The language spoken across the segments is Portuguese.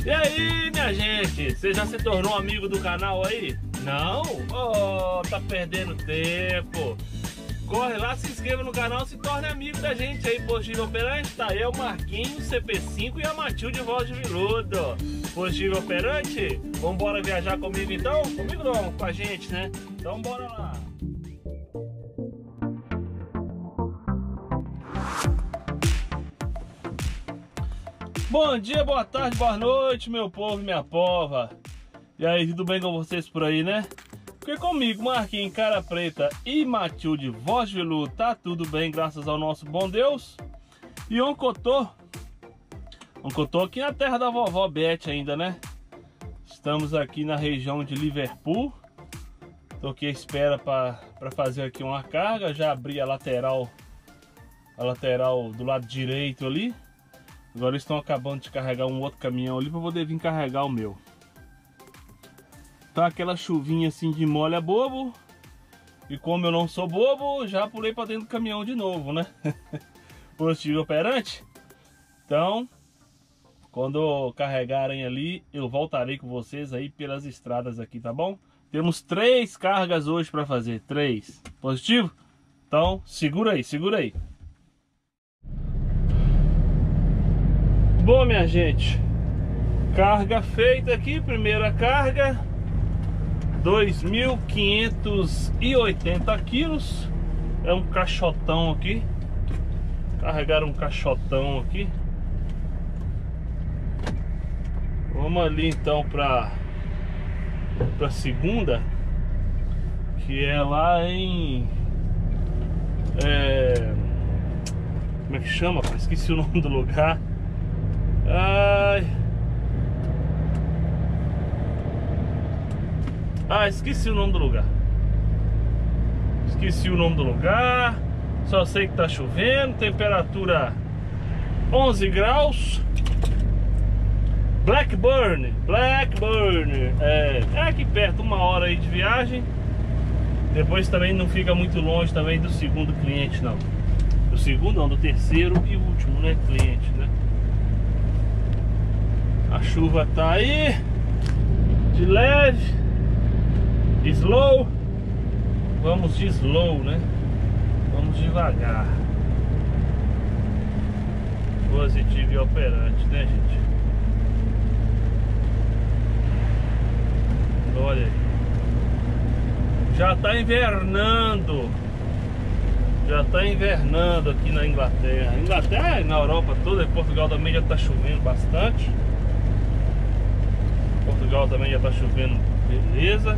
E aí, minha gente, você já se tornou amigo do canal aí? Não? Oh, tá perdendo tempo. Corre lá, se inscreva no canal, se torne amigo da gente aí, Positivo Operante. Tá aí o Marquinhos, CP5 e a Matilde Voz de Veludo. Positivo Operante, vambora viajar comigo então? Comigo não, com a gente, né? Então bora lá. Bom dia, boa tarde, boa noite, meu povo e minha pova. E aí, tudo bem com vocês por aí, né? Porque comigo, Marquinhos, Cara Preta e Matilde Voz de Veludo, tá tudo bem, graças ao nosso bom Deus. E Oncotô aqui na terra da vovó Beth ainda, né? Estamos aqui na região de Liverpool. Tô aqui à espera para fazer aqui uma carga. Já abri a lateral do lado direito ali. Agora estão acabando de carregar um outro caminhão ali para poder vir carregar o meu. Tá aquela chuvinha assim de molha bobo. E como eu não sou bobo, já pulei para dentro do caminhão de novo, né? Positivo Operante. Então, quando carregarem ali, eu voltarei com vocês aí pelas estradas aqui, tá bom? Temos 3 cargas hoje para fazer, 3. Positivo? Então, segura aí, segura aí. Bom, minha gente, carga feita aqui, primeira carga, 2.580 quilos, é um caixotão aqui, carregaram um caixotão aqui. Vamos ali então para segunda, que é lá em... como é que chama? Esqueci o nome do lugar. Esqueci o nome do lugar. Só sei que tá chovendo. Temperatura 11 graus. Blackburn. É aqui perto, 1 hora aí de viagem. Depois também não fica muito longe também do segundo cliente, não. Do segundo não, do terceiro e último, né, cliente, né? A chuva tá aí, de leve, slow. Vamos de slow, né? Vamos devagar. Positivo e Operante, né, gente? Olha aí. Já tá invernando. Aqui na Inglaterra. Inglaterra e na Europa toda, em Portugal também já tá chovendo bastante. Portugal também já tá chovendo, beleza.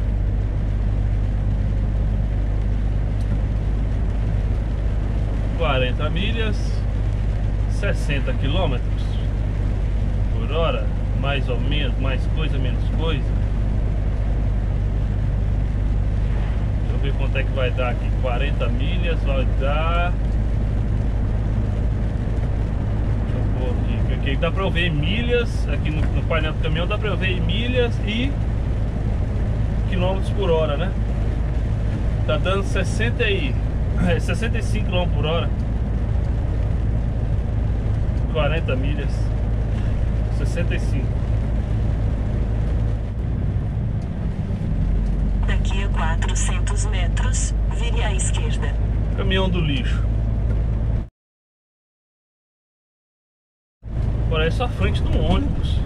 ...40 milhas... ...60 km por hora... ...mais ou menos, mais coisa, menos coisa... ...deixa eu ver quanto é que vai dar aqui... ...40 milhas vai dar... Aqui dá pra eu ver milhas, aqui no painel do caminhão dá pra eu ver milhas e quilômetros por hora, né? Tá dando 65 km por hora. 40 milhas. 65. Daqui a 400 metros, vire à esquerda. Caminhão do lixo. Parece a frente de um ônibus.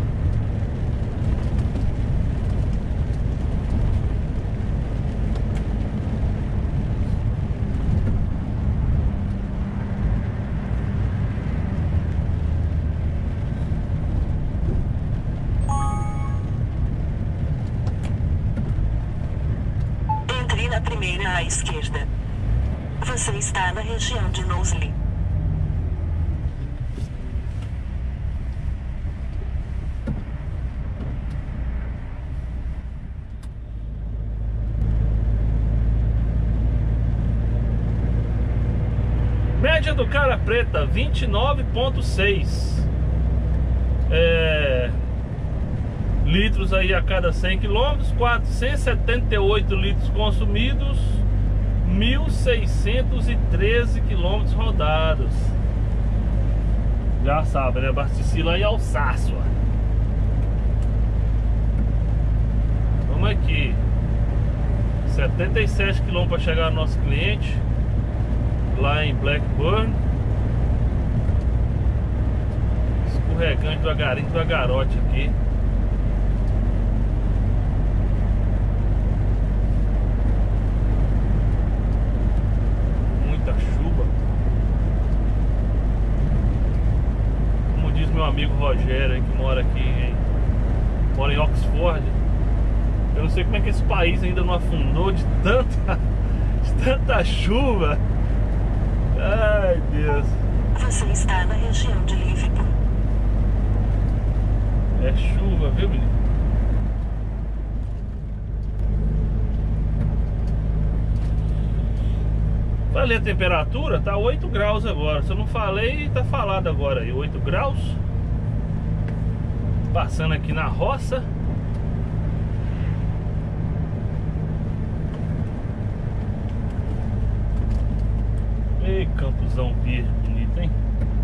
Entre na primeira à esquerda. Você está na região de Knowsley. Média do Cara Preta 29,6 litros aí a cada 100 km, 478 litros consumidos, 1.613 km rodados. Já sabe, né? Abasteci lá em Alsácia. 77 km para chegar ao nosso cliente lá em Blackburn. Escorregando devagarinho, devagarote aqui. Muita chuva. Como diz meu amigo Rogério, que mora aqui mora em Oxford, eu não sei como é que esse país ainda não afundou de tanta chuva. Ai, Deus. Você está na região de Liverpool. É chuva, viu, menino? Falei a temperatura, tá 8 graus agora. Se eu não falei, tá falado agora aí, 8 graus. Passando aqui na roça. Ei, campozão verde bonito, hein?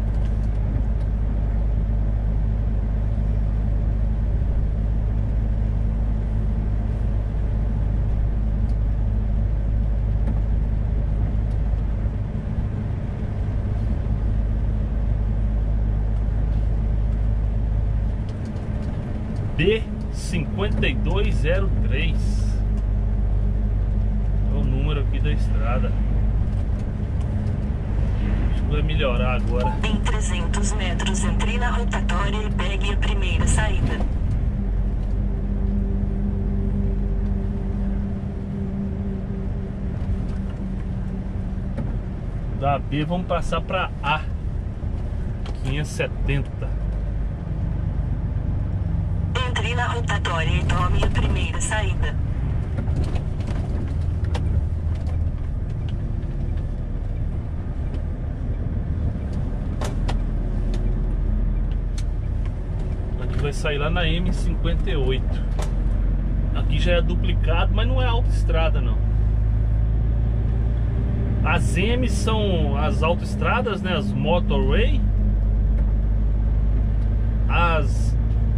B5203 é o número aqui da estrada. Acho que vai melhorar agora. Em 300 metros, entre na rotatória e pegue a primeira saída. Da B vamos passar para A 570. Entre na rotatória e tome a primeira saída. Aqui vai sair lá na M58. Aqui já é duplicado, mas não é autoestrada não. As M são as autoestradas, né? As motorway. As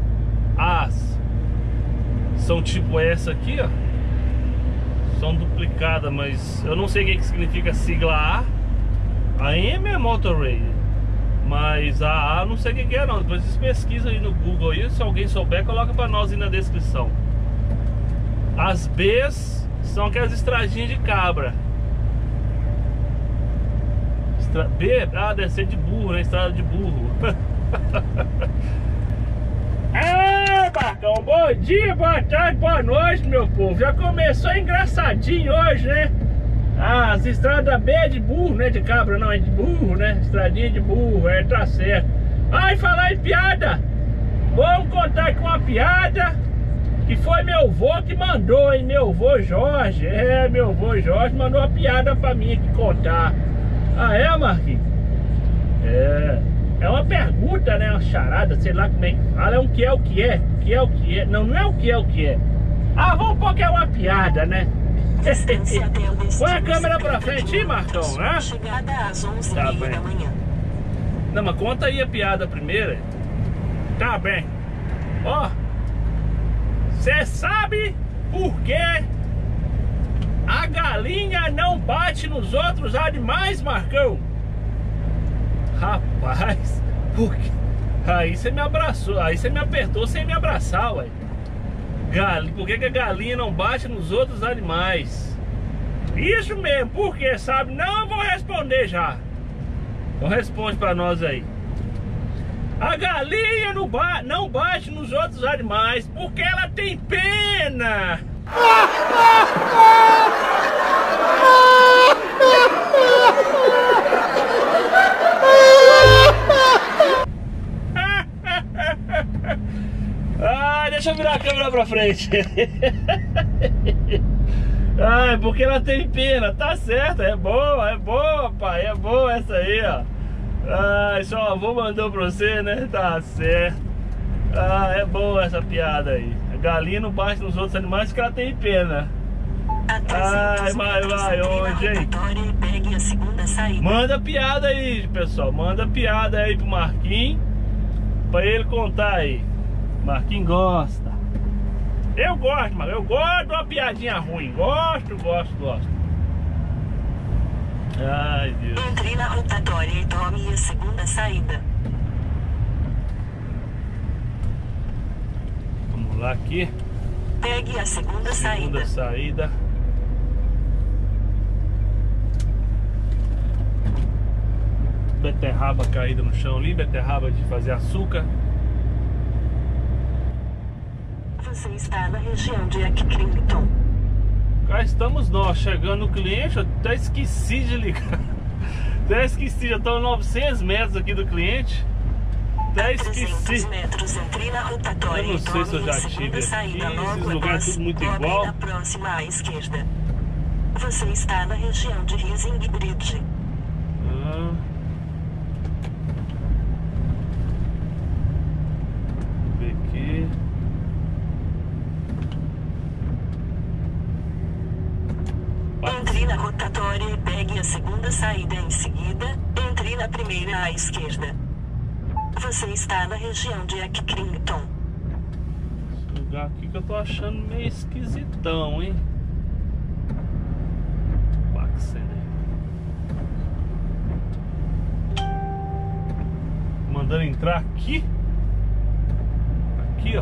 são tipo essa aqui, ó. São duplicadas, mas eu não sei o que significa a sigla A. A M é motorway, mas a não sei o que é não. Depois vocês pesquisam aí no Google aí. Se alguém souber, coloca pra nós aí na descrição. As B's são aquelas estradinhas de cabra. B, deve ser de burro, né? Estrada de burro. Marcão, bom dia, boa tarde, boa noite, meu povo. Já começou engraçadinho hoje, né? As estradas B é de burro, né? De cabra não, é de burro, né? Estradinha de burro, tá certo. Ai, falar em piada, vamos contar aqui uma piada que foi meu vô que mandou, hein? Meu vô Jorge, meu vô Jorge mandou uma piada pra mim aqui contar. Ah, é, Marquinhos? É uma pergunta, né? Uma charada, sei lá como é que fala. É um que é o que é. Que é o que é. Não, não é o que é o que é. Ah, vamos pôr que é uma piada, né? Põe a câmera pra frente aí, Marcão, né? Chegada às 11h30 Tá bem. da manhã. Não, mas conta aí a piada primeiro. Tá bem. Ó, cê sabe por que a galinha não bate nos outros animais, Marcão? Rapaz, por quê? Aí você me abraçou, aí você me apertou sem me abraçar, ué. Por que a galinha não bate nos outros animais? Isso mesmo, por quê, sabe? Não, eu vou responder já. Então responde pra nós aí. A galinha não bate nos outros animais porque ela tem pena. Deixa eu virar a câmera pra frente. Ai, porque ela tem pena, tá certo, é boa, pai, é boa essa aí, ó. Ai, seu avô mandou pra você, né? Tá certo. Ah, é boa essa piada aí. A galinha não bate nos outros animais porque ela tem pena. Ai, vai, onde, hein? Pegue a segunda saída. Manda piada aí, pessoal. Manda piada aí pro Marquinhos pra ele contar aí. Marquinhos gosta. Eu gosto, mano. Eu gosto de uma piadinha ruim. Gosto. Ai, Deus. Entre na rotatória e tome a segunda saída. Vamos lá aqui. Pegue a segunda saída. Saída. Beterraba caída no chão ali. Beterraba de fazer açúcar. Você está na região de Eckcrington. Cá estamos nós, chegando no cliente. Eu até esqueci de ligar. Até esqueci, já estou a 900 metros aqui do cliente. Até esqueci. 300 metros, entre na rotatória. Eu não sei se eu já tive aqui. Esses lugares tudo muito igual. Na próxima à esquerda. Você está na região de Risingbridge. Vamos ver aqui. Entre na rotatória e pegue a segunda saída em seguida. Entre na primeira à esquerda. Você está na região de Eckcrington. Esse lugar aqui que eu tô achando meio esquisitão, hein? Mandando entrar aqui. Aqui, ó.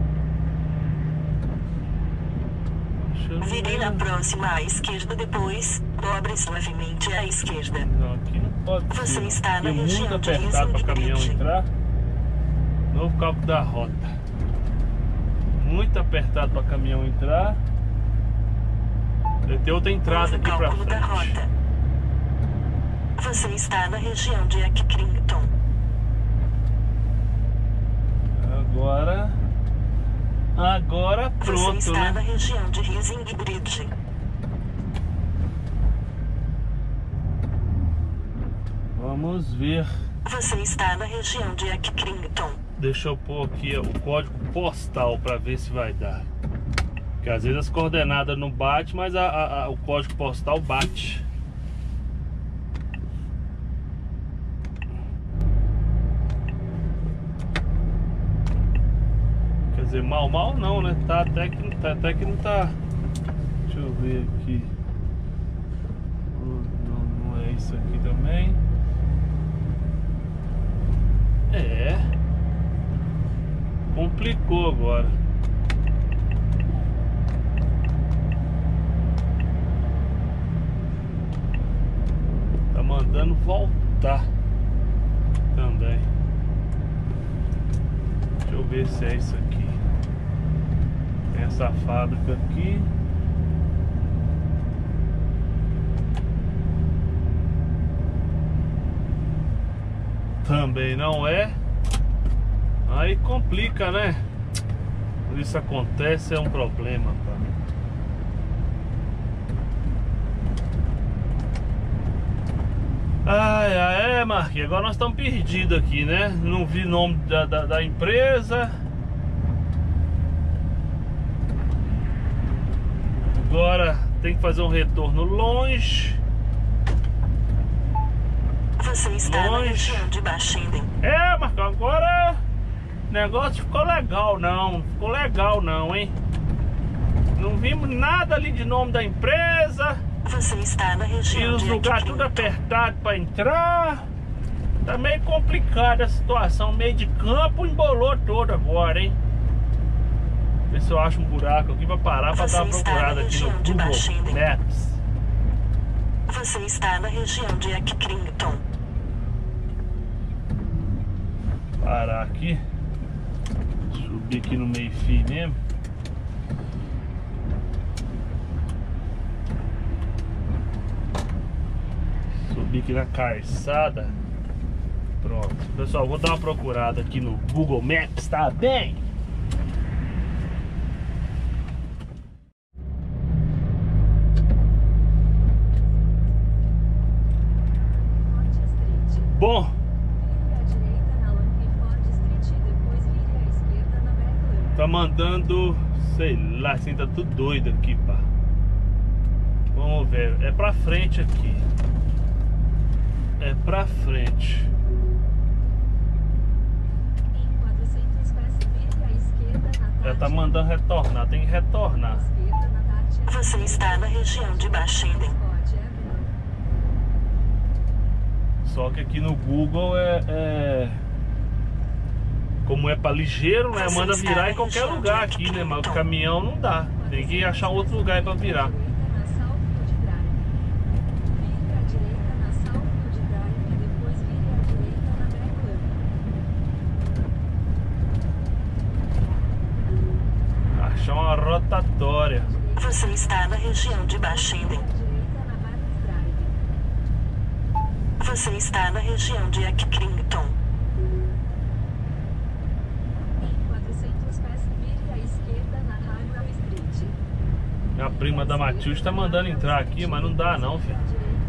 Vire na próxima à esquerda, depois dobre suavemente à esquerda. Não, aqui não pode ser. Você está na é muito região de apertado para caminhão Risingbridge. entrar. Novo cálculo da rota. Muito apertado para caminhão entrar. Tem outra entrada aqui para Cálculo da frente. rota. Você está na região de Eckcrington. Agora pronto, Você está né? na região de Risingbridge. Vamos ver. Você está na região de Eckcrington. Deixa eu pôr aqui o código postal para ver se vai dar. Porque às vezes as coordenadas não batem, mas o código postal bate. Quer dizer, mal não, né? Tá até que não tá. Deixa eu ver aqui. Não é isso aqui também. É. Complicou agora. Tá mandando voltar também. Deixa eu ver se é isso aqui. Tem essa fábrica aqui. Também não é. Aí complica, né? Quando isso acontece é um problema, pá. Ai, Marquinhos, agora nós estamos perdidos aqui, né? Não vi o nome da empresa. Agora tem que fazer um retorno longe. Você está na região de Bashinden. É, Marcão, agora o negócio ficou legal não, hein? Não vimos nada ali de nome da empresa. Você está na região E os de lugares tudo apertado para entrar. Tá meio complicada a situação. Meio de campo embolou todo agora, hein? Ver se eu acho um buraco aqui pra parar pra dar uma procurada aqui no Google Maps. Você está na região de Eckcrington. Parar aqui. Subir aqui no meio fio mesmo. Subir aqui na calçada. Pronto. Pessoal, vou dar uma procurada aqui no Google Maps, tá bem? Bom, tá mandando, sei lá, assim, tá tudo doido aqui, pá. Vamos ver, é pra frente aqui. É pra frente. É tá mandando retornar, tem que retornar. Você está na região de Baixenden. Só que aqui no Google como é para ligeiro, né? Manda virar em qualquer lugar aqui, né? Mas o caminhão não dá. Tem que achar outro lugar para virar. Achar uma rotatória. Você está na região de Baixenden. Você está na região de Accrington. A prima da Matilde tá mandando entrar aqui, mas não dá não, filho.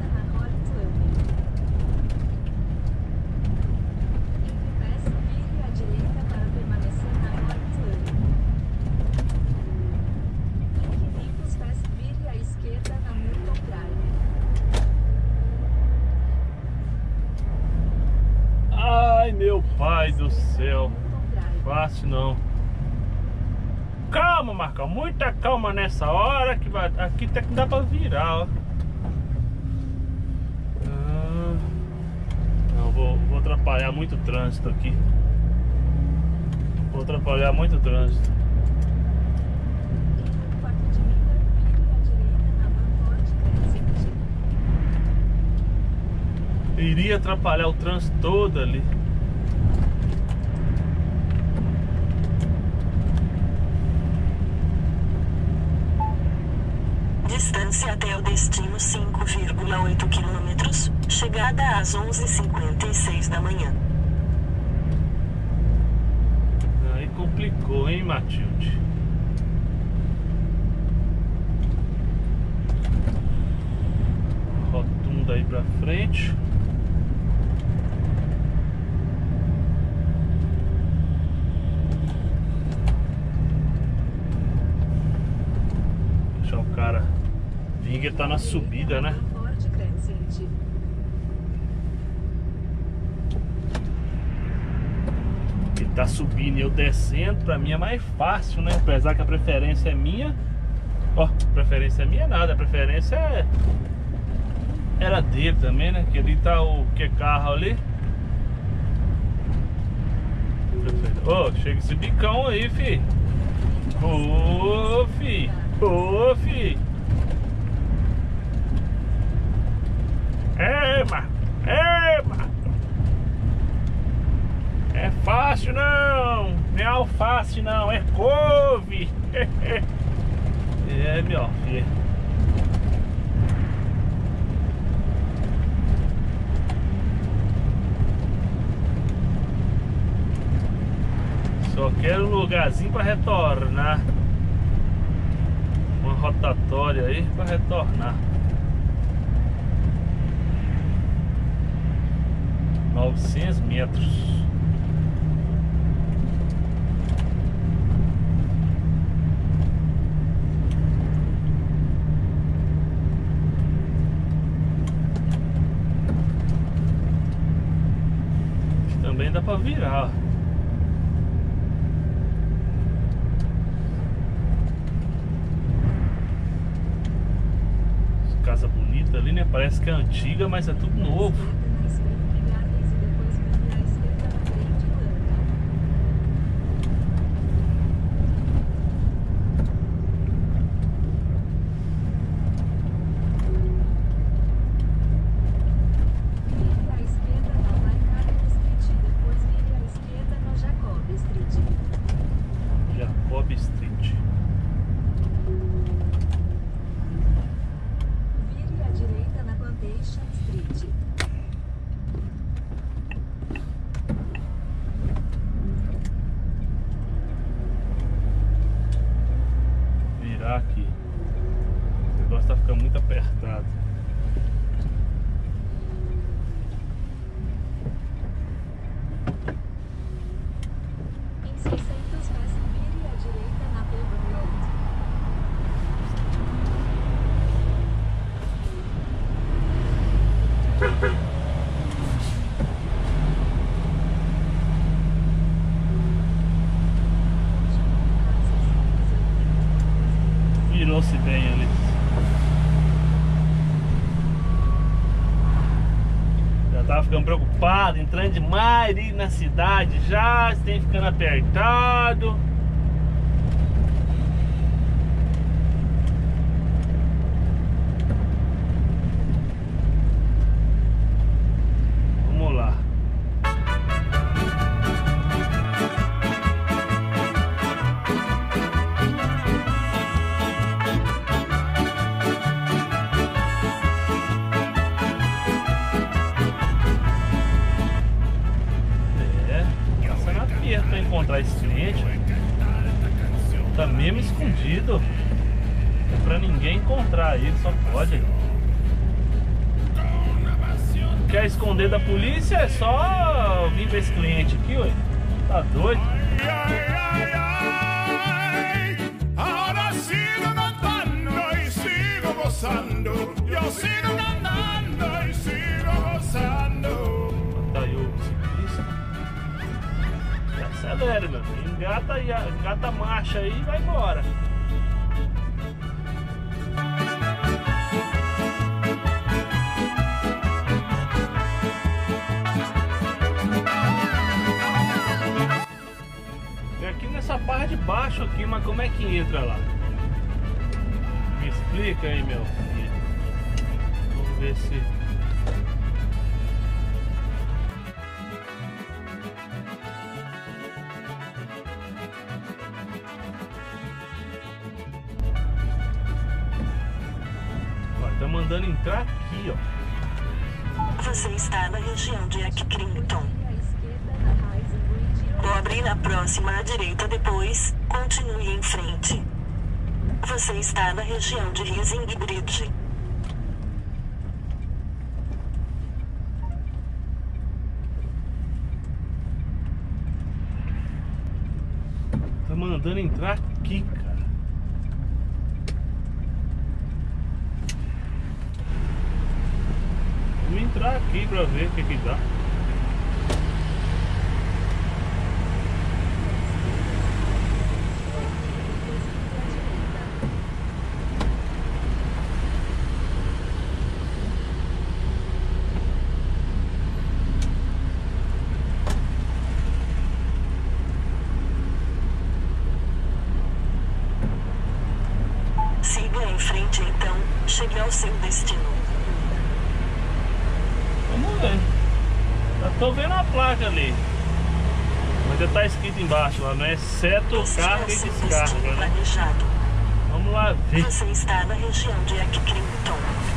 Ai, meu pai do céu. Fácil não. Calma, Marcão, muita calma nessa hora que vai. Aqui tem que dar pra virar, ó. Não, vou atrapalhar muito o trânsito aqui. Vou atrapalhar muito o trânsito. Iria atrapalhar o trânsito todo ali. Distância até o destino 5,8 km. Chegada às 11h56 da manhã. Aí complicou, hein, Matilde? Rotunda aí pra frente. Deixar o cara vir, que ele tá na subida, né? Ele tá subindo e eu descendo, pra mim é mais fácil, né? Apesar que a preferência é minha. Ó, preferência é minha nada, a preferência era dele também, né? Que ali tá o carro ali. Ô, chega esse bicão aí, fi. Ô, fi. Ô, fi. Marco. Marco. É fácil não. Não é alface não, é couve. É, meu filho. Só quero um lugarzinho para retornar. Uma rotatória aí para retornar. 900 metros. Também dá para virar. Casa bonita ali, né? Parece que é antiga, mas é tudo novo. Jacob Street. Virar aqui. O negócio tá ficando muito apertado. Em 600 metros, vire à direita na Beaver Road. fosse bem ali. Já tava ficando preocupado, entrando demais ali na cidade já, esse trem ficando apertado. Vamos lá. Pra encontrar esse cliente, tá mesmo escondido, é pra ninguém encontrar ele, só pode. Quer esconder da polícia? É só vir ver esse cliente aqui, ué. Tá doido? Ahora sigo cantando y sigo gozando. Yo sigo cantando y sigo gozando. Tá aí o ciclista. Acelera, meu filho. Engata a marcha aí e vai embora. É aqui nessa parte de baixo aqui, mas como é que entra lá? Me explica aí, meu filho. Vamos ver se... Tá mandando entrar aqui, ó. Você está na região de Eckcrington. Cobre na próxima à direita, depois continue em frente. Você está na região de Rising Bridge. Tá mandando entrar aqui, cara. Vamos entrar aqui pra ver o que que dá. Siga em frente então, chegue ao seu destino. Vamos ver. Já tô vendo a placa ali. Mas já tá escrito embaixo lá, não é exceto Este carga é o e seu descarga, destino né? planejado. Vamos lá ver. Você está na região de Eckcrington.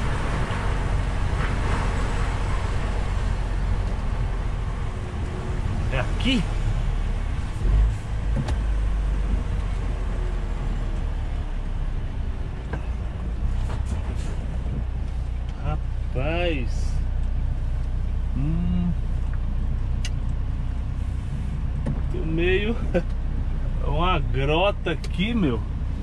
É aqui? Rapaz. Tô meio... uma grota aqui, meu.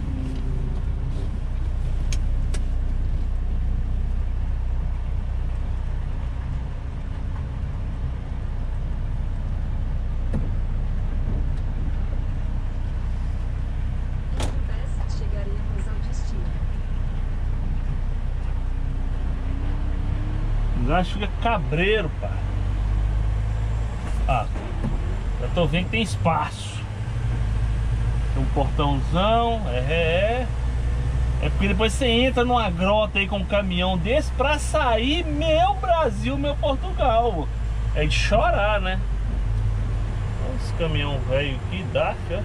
Chegaremos ao destino. O lugar fica cabreiro, pá. Ah, já tô vendo que tem espaço. Tem um portãozão, é porque depois você entra numa grota aí com um caminhão desse pra sair, meu Brasil, meu Portugal. É de chorar, né? Olha esse caminhão velho aqui, dá, ó.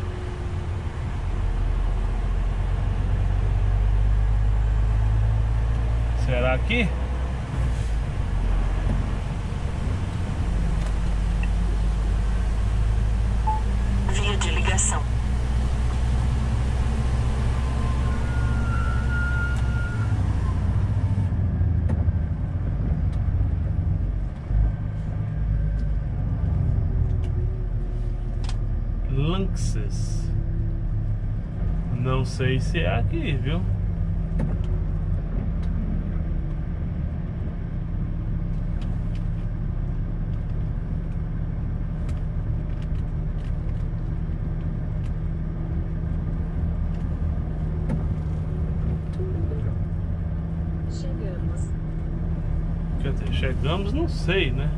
Será aqui? Via de ligação. Lanxess. Não sei se é aqui, viu? Quer dizer, chegamos, não sei, né?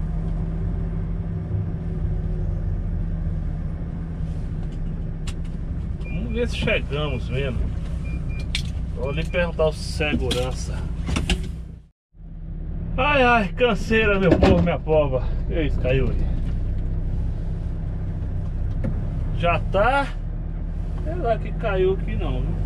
Vamos ver se chegamos mesmo. Vou ali perguntar o segurança. Ai, ai, canseira, meu povo, minha pova. Que isso, caiu aí. Já tá. Sei lá que caiu aqui não, viu?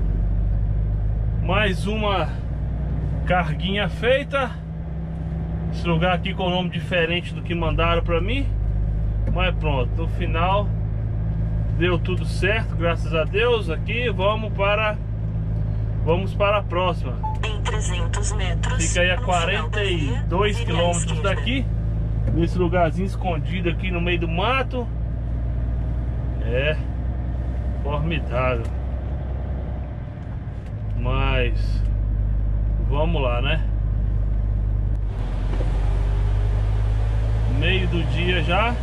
Mais uma carguinha feita. Esse lugar aqui com nome diferente do que mandaram pra mim. Mas pronto, no final deu tudo certo, graças a Deus. Aqui vamos para a próxima. Em 300 metros. Fica aí a 42 quilômetros daqui. Nesse lugarzinho escondido aqui no meio do mato. É formidável. Mas vamos lá, né? Meio do dia já.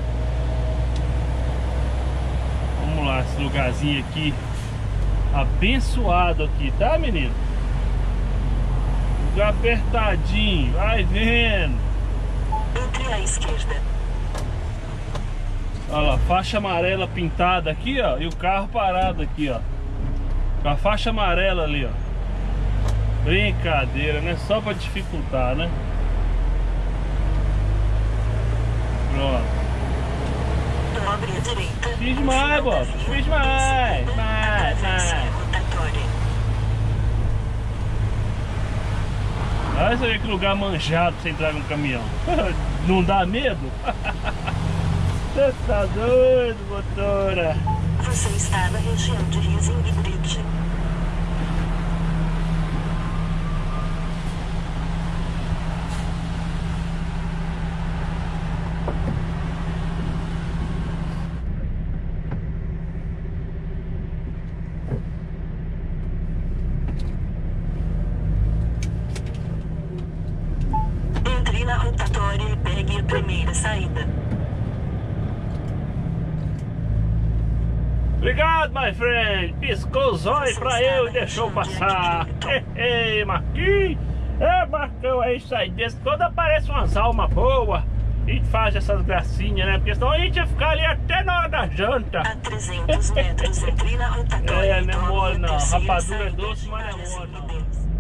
Vamos lá, esse lugarzinho aqui abençoado aqui, tá, menino? Lugar apertadinho, vai vendo. Entre à esquerda. Olha lá, faixa amarela pintada aqui, ó. E o carro parado aqui, ó. Com a faixa amarela ali, ó. Brincadeira, né? Só pra dificultar, né? Pronto. Dobre à direita. Fiz demais, Bob. Fiz mais. Olha você ver que lugar manjado pra você entrar num caminhão. Não dá medo? Você tá doido, motora? Você está na região de Riesingridge. Entre na rotatória e pegue a primeira saída. Obrigado, my friend. Piscou os olhos pra eu e deixou passar. Ei, Marquinhos. É, Marcão, é isso aí. Quando aparece umas almas boas, a gente faz essas gracinhas, né? Porque senão a gente ia ficar ali até na hora da janta. A 300 metros, entre na rotatória. É, não é mole não. Rapadura é doce, mas não é mole não.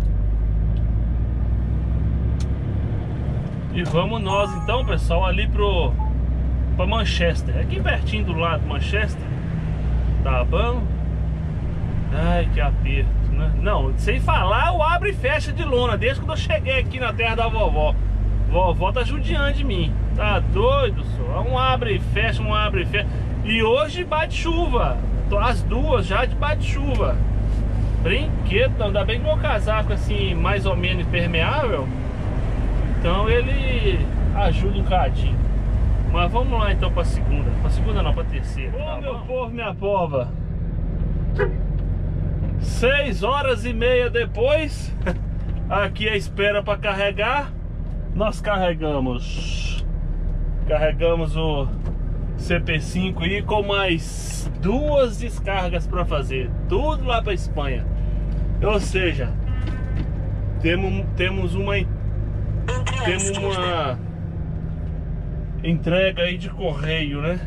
E vamos nós então, pessoal, ali pra Manchester. Aqui pertinho do lado de Manchester. Tá bom? Ai, que aperto, né? Não, sem falar o abre e fecha de lona. Desde quando eu cheguei aqui na terra da vovó. Vovó tá judiando de mim. Tá doido, só. Um abre e fecha, um abre e fecha. E hoje bate chuva. As duas já de bate chuva. Brinquedo, ainda bem que meu casaco assim, mais ou menos impermeável. Então ele ajuda um cadinho. Mas vamos lá então pra segunda. Pra segunda não, pra terceira. Ô, tá, meu povo, minha pova. 6h30 depois. Aqui a espera pra carregar. Nós carregamos o CP5 aí com mais 2 descargas pra fazer. Tudo lá pra Espanha. Ou seja, temos uma entrega aí de correio, né?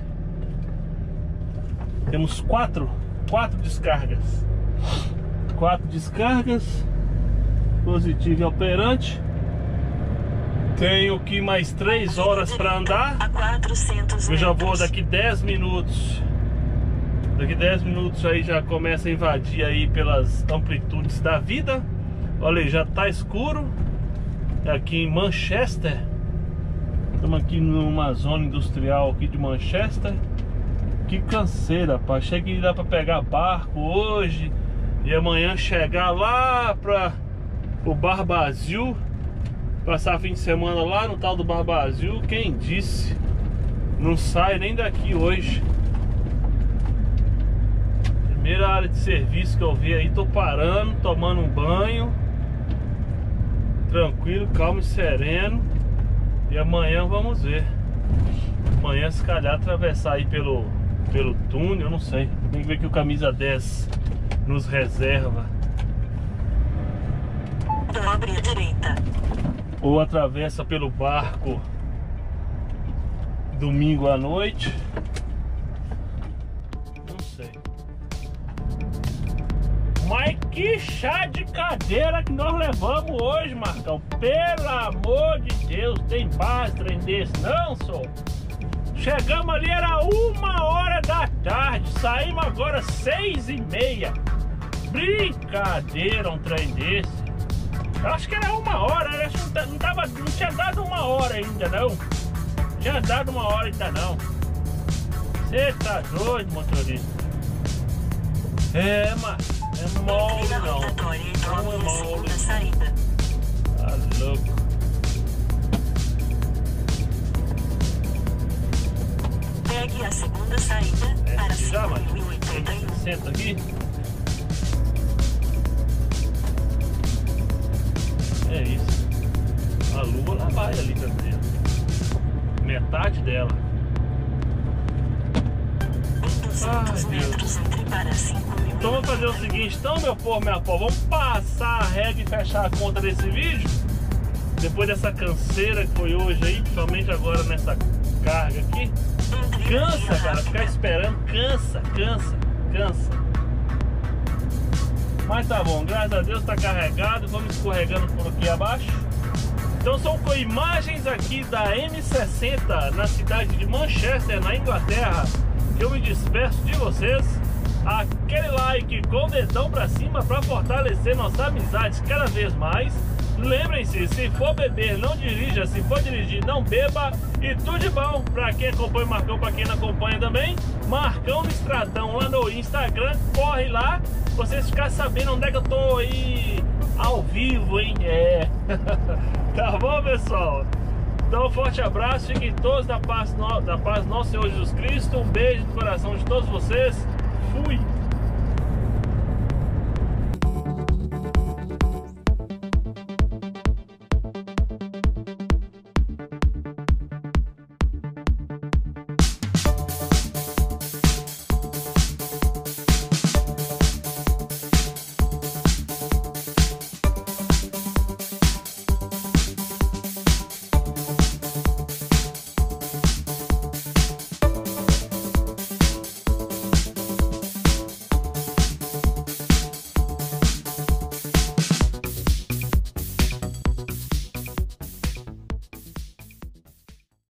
Temos 4 descargas. 4 descargas. Positivo e operante. Tenho aqui mais 3 horas para andar. Eu já vou daqui 10 minutos. Daqui 10 minutos aí já começa a invadir aí pelas amplitudes da vida. Olha aí, já tá escuro. Aqui em Manchester. Estamos aqui numa zona industrial aqui de Manchester. Que canseira, pá. Achei que dá para pegar barco hoje e amanhã chegar lá para o Barbazil. Passar fim de semana lá no tal do Barbazil. Quem disse? Não sai nem daqui hoje. Primeira área de serviço que eu vi aí. Tô parando, tomando um banho. Tranquilo, calmo e sereno. E amanhã vamos ver. Amanhã se calhar atravessar aí pelo túnel, eu não sei. Tem que ver que o camisa 10 nos reserva. Dobre à direita. ou atravessa pelo barco domingo à noite. Não sei. Mas que chá de cadeira que nós levamos hoje, Marcão. Pelo amor de Deus, tem base trem desse não, só. Chegamos ali, era 1h da tarde. Saímos agora 6h30. Brincadeira um trem desse. Acho que era 1h, acho que não tinha dado 1h ainda não. Tinha dado 1h ainda não. Você tá doido, motorista? É, mas é mole não. Não é mole. Tá louco. Pegue a segunda saída para Já, mas 5.081. senta aqui. É isso. A lua lá vai ali também. Metade dela. Ai, Deus. Então vamos fazer o seguinte, então, meu povo, minha povo, vamos passar a regra e fechar a conta desse vídeo. Depois dessa canseira que foi hoje aí, principalmente agora nessa carga aqui. Cansa, cara, ficar esperando, cansa. Mas tá bom, graças a Deus tá carregado, vamos escorregando por aqui abaixo. Então são com imagens aqui da M60 na cidade de Manchester, na Inglaterra, que eu me despeço de vocês. Aquele like com o dedão pra cima para fortalecer nossa amizade cada vez mais. Lembrem-se, se for beber, não dirija, se for dirigir, não beba. E tudo de bom para quem acompanha o Marcão, para quem não acompanha também. Marcão no Estradão lá no Instagram, corre lá, vocês ficarem sabendo onde é que eu tô aí ao vivo, hein? É. Tá bom, pessoal? Então, um forte abraço, fiquem todos da paz do nosso Senhor Jesus Cristo. Um beijo no coração de todos vocês. Fui!